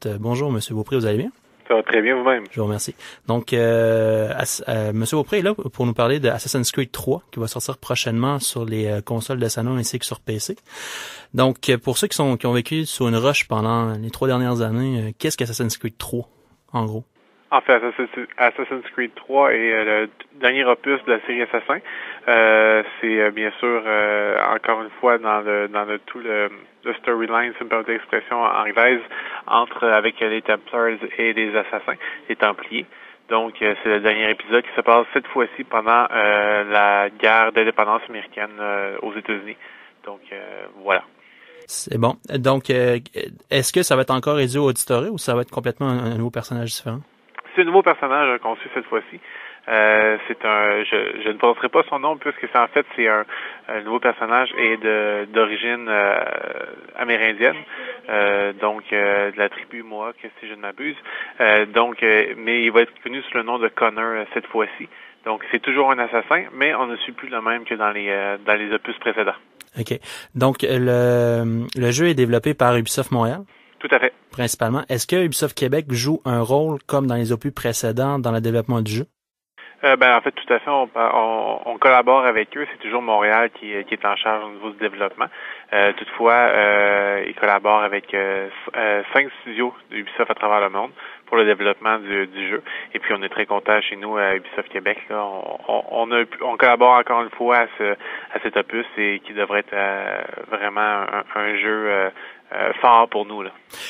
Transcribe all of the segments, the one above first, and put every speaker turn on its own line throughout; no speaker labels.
Bonjour, Monsieur Beaupré, vous allez bien?
Ça va très bien vous-même.
Je vous remercie. Donc, Monsieur Beaupré est là pour nous parler de Assassin's Creed 3 qui va sortir prochainement sur les consoles de salon ainsi que sur PC. Donc, pour ceux qui ont vécu sur une roche pendant les 3 dernières années, qu'est-ce qu'Assassin's Creed 3, en gros?
En fait, Assassin's Creed 3 est le dernier opus de la série Assassin. C'est bien sûr encore une fois dans tout le storyline, si me permettez l'expression anglaise, avec les Templars et les Assassins, les Templiers. Donc, c'est le dernier épisode qui se passe cette fois-ci pendant la guerre d'indépendance américaine aux États-Unis. Donc, voilà.
C'est bon. Donc, est-ce que ça va être encore réduit au auditorat ou ça va être complètement un nouveau personnage différent?
C'est un nouveau personnage qu'on suit cette fois-ci. Je ne prononcerai pas son nom puisque c'est un nouveau personnage et d'origine amérindienne, donc de la tribu Mohawk si je ne m'abuse. Mais il va être connu sous le nom de Connor cette fois-ci. Donc c'est toujours un assassin, mais on ne suit plus le même que dans les opus précédents.
OK. Donc le jeu est développé par Ubisoft Montréal?
Tout à fait.
Principalement. Est-ce que Ubisoft Québec joue un rôle comme dans les opus précédents dans le développement du jeu?
En fait, tout à fait. On collabore avec eux. C'est toujours Montréal qui est en charge au niveau du développement. Toutefois, ils collaborent avec 5 studios d'Ubisoft à travers le monde pour le développement du jeu. Et puis, on est très contents chez nous à Ubisoft Québec. Là, on collabore encore une fois à cet opus et qui devrait être vraiment un jeu fort pour nous là.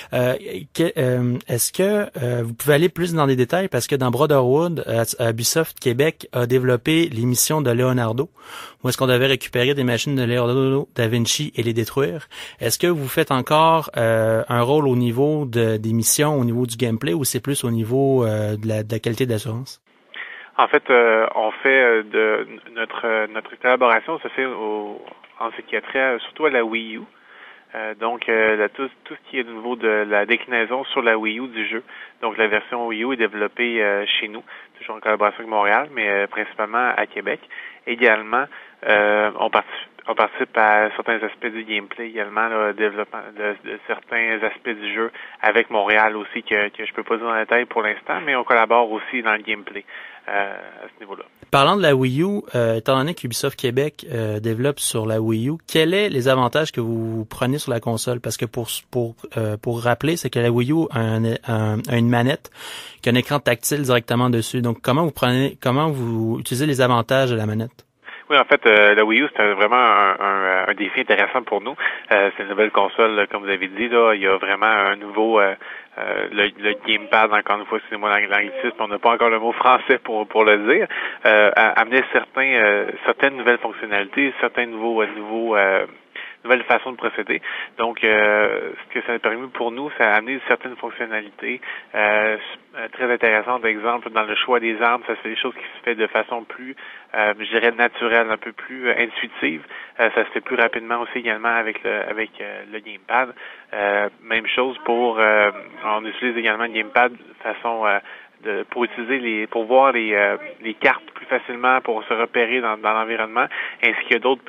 Est-ce que vous pouvez aller plus dans des détails parce que dans Brotherhood, Ubisoft Québec a développé les missions de Leonardo, où est-ce qu'on devait récupérer des machines de Leonardo da Vinci et les détruire. Est-ce que vous faites encore un rôle au niveau des missions, au niveau du gameplay, ou c'est plus au niveau de la qualité d'assurance?
En fait, on fait de notre collaboration se fait en ce qui a trait surtout à la Wii U. Donc, tout ce qui est au niveau de la déclinaison sur la Wii U du jeu. Donc, la version Wii U est développée chez nous, toujours en collaboration avec Montréal, mais principalement à Québec. Également, on participe à certains aspects du gameplay également, le développement de certains aspects du jeu avec Montréal aussi que je peux pas dire dans le détail pour l'instant, mais on collabore aussi dans le gameplay à ce niveau-là.
Parlant de la Wii U, étant donné qu'Ubisoft Québec développe sur la Wii U, quels sont les avantages que vous prenez sur la console? Parce que pour rappeler, c'est que la Wii U a une manette qui a un écran tactile directement dessus. Donc, comment vous utilisez les avantages de la manette?
Oui, en fait, la Wii U, c'est vraiment un défi intéressant pour nous. C'est une nouvelle console, là, comme vous avez dit, là, il y a vraiment un nouveau le gamepad, encore une fois, excusez-moi l'anglicisme, on n'a pas encore le mot français pour le dire, amener certaines nouvelles fonctionnalités, certains nouvelles façons de procéder. Donc, ce que ça a permis pour nous, ça a amené certaines fonctionnalités très intéressantes. Par exemple, dans le choix des armes, ça c'est des choses qui se fait de façon plus, je dirais, naturelle, un peu plus intuitive. Ça se fait plus rapidement aussi également avec le gamepad. Même chose on utilise également le gamepad de façon pour voir les cartes plus facilement, pour se repérer dans l'environnement, ainsi qu'il y a d'autres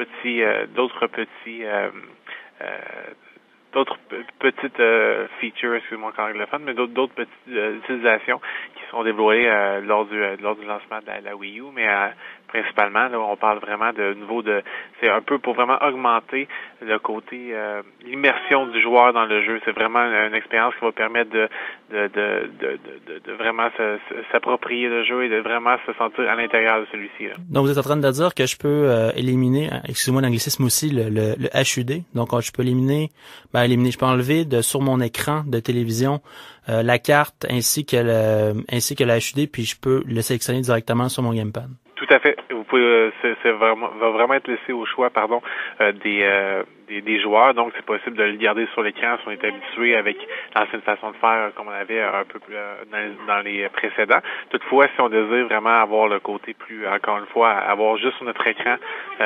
petites features, excusez-moi encore anglophone, mais d'autres petites utilisations qui sont développées lors du lancement de la Wii U, mais principalement, là, on parle vraiment c'est un peu pour vraiment augmenter le côté, l'immersion du joueur dans le jeu. C'est vraiment une expérience qui va permettre de vraiment s'approprier le jeu et de vraiment se sentir à l'intérieur de celui-ci, là.
Donc, vous êtes en train de dire que je peux éliminer, excusez-moi l'anglicisme aussi, le HUD. Donc, je peux je peux enlever sur mon écran de télévision la carte ainsi que la HUD, puis je peux le sélectionner directement sur mon gamepad.
Tout à fait. Vous pouvez, va vraiment être laissé au choix, des joueurs. Donc, c'est possible de le garder sur l'écran si on est habitué avec l'ancienne façon de faire comme on avait un peu plus dans les précédents. Toutefois, si on désire vraiment avoir le côté plus, encore une fois, avoir juste sur notre écran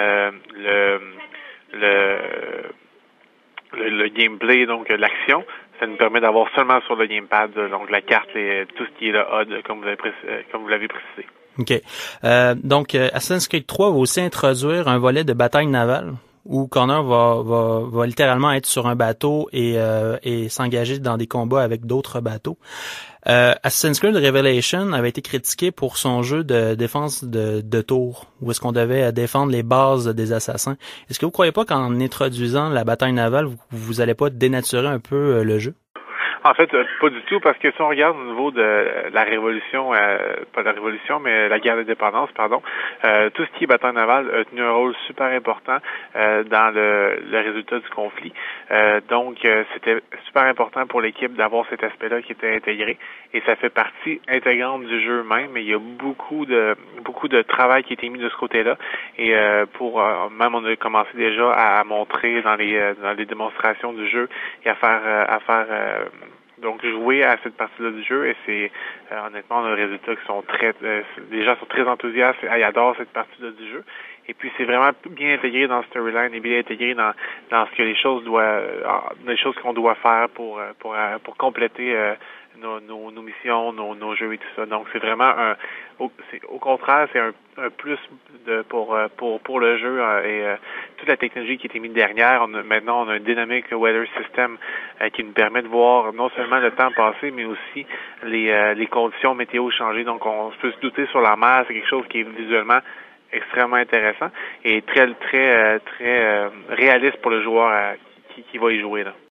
le gameplay, donc l'action, ça nous permet d'avoir seulement sur le gamepad, donc la carte et tout ce qui est le HUD, comme vous l'avez précisé.
OK. Donc, Assassin's Creed 3 va aussi introduire un volet de bataille navale où Connor va littéralement être sur un bateau et s'engager dans des combats avec d'autres bateaux. Assassin's Creed Revelation avait été critiqué pour son jeu de défense de tour, où est-ce qu'on devait défendre les bases des assassins. Est-ce que vous croyez pas qu'en introduisant la bataille navale, vous allez pas dénaturer un peu le jeu?
En fait, pas du tout, parce que si on regarde au niveau de la révolution, pas la révolution, mais la guerre d'indépendance, pardon, tout ce qui est bataille navale a tenu un rôle super important dans le résultat du conflit. Donc, c'était super important pour l'équipe d'avoir cet aspect-là qui était intégré, et ça fait partie intégrante du jeu même. Mais il y a beaucoup de travail qui a été mis de ce côté-là, et même on a commencé déjà à montrer dans les démonstrations du jeu et à faire donc jouer à cette partie-là du jeu, et c'est honnêtement on a des résultats qui sont les gens sont très enthousiastes et adorent cette partie-là du jeu. Et puis c'est vraiment bien intégré dans le storyline et bien intégré dans ce que les choses qu'on doit faire pour compléter nos missions, nos jeux et tout ça. Donc c'est vraiment au contraire, c'est un plus pour le jeu, et toute la technologie qui a été mise derrière. Maintenant on a un dynamic weather system qui nous permet de voir non seulement le temps passé, mais aussi les conditions météo changer. Donc on peut se douter sur la mer, c'est quelque chose qui est visuellement extrêmement intéressant et très réaliste pour le joueur qui va y jouer là.